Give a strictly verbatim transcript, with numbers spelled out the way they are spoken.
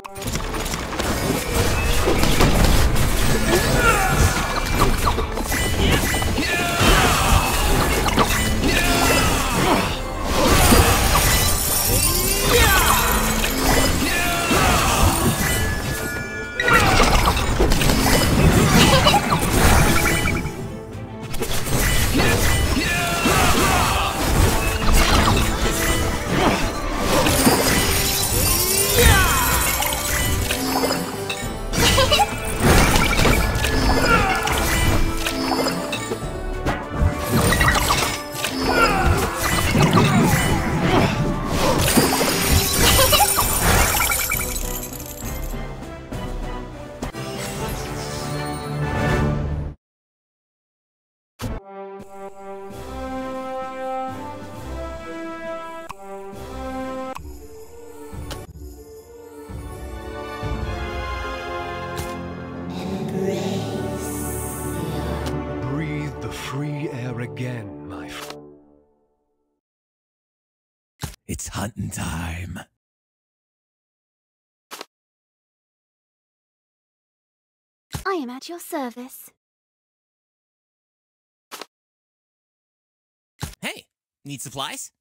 Breathe the free air again, my friend. It's hunting time. I am at your service. Hey, need supplies?